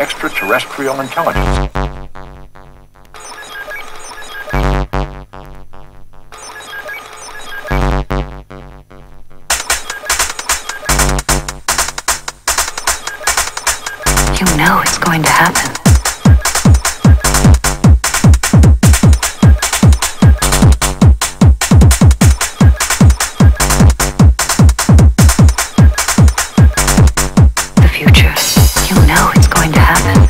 extraterrestrial intelligence. You know it's going to happen. The future. You know it's going to happen.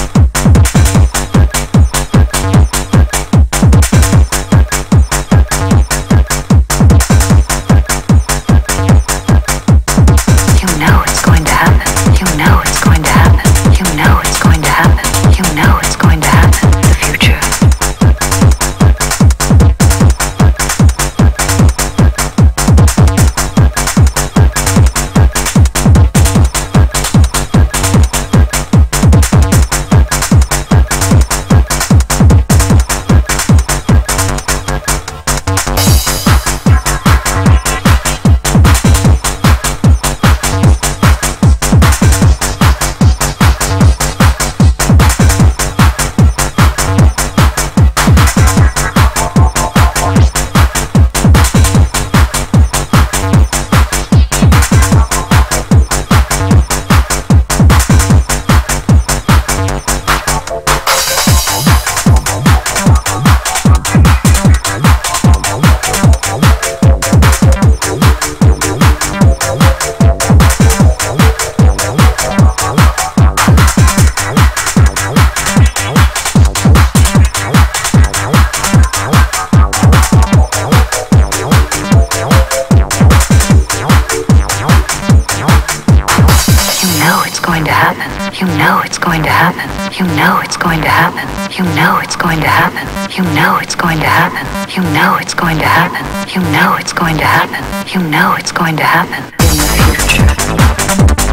You know it's going to happen. You know it's going to happen. You know it's going to happen. You know it's going to happen. The future. You know it's going to happen. You know it's going to happen. You know it's going to happen. You know it's going to happen. You know it's going to happen. You know it's going to happen. You know it's going to happen in the future.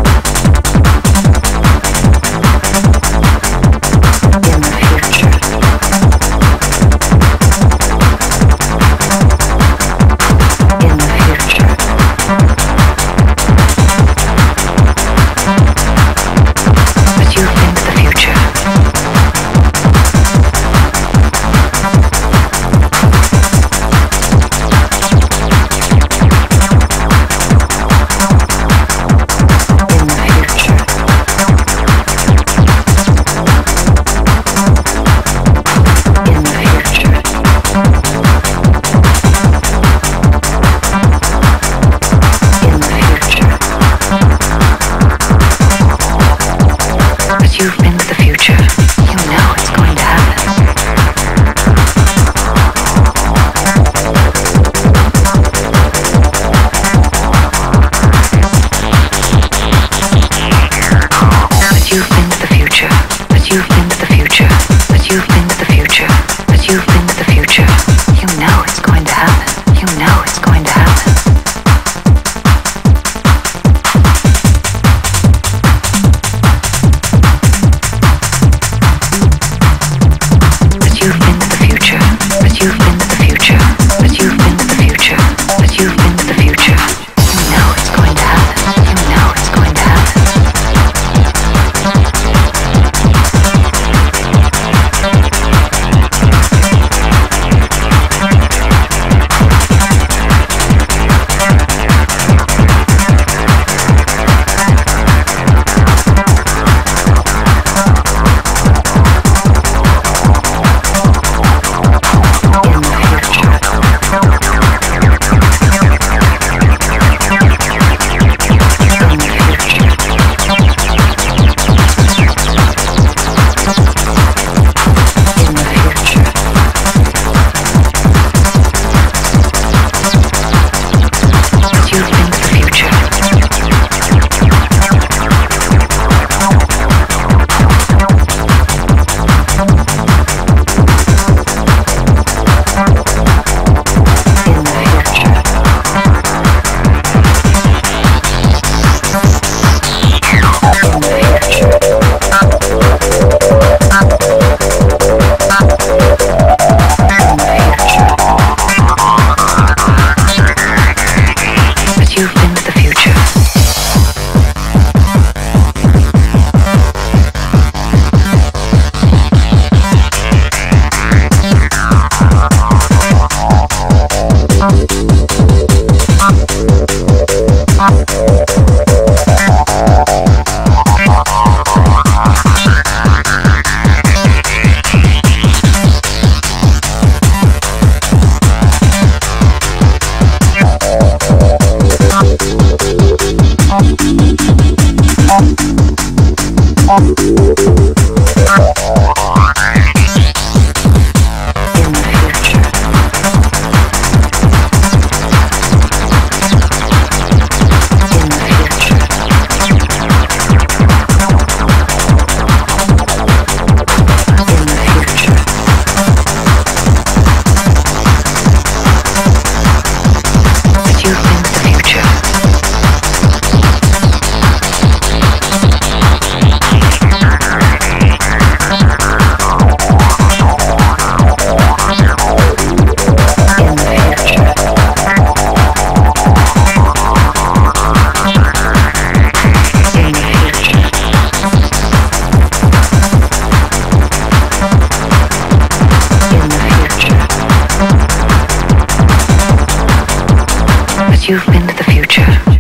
You've been to the future.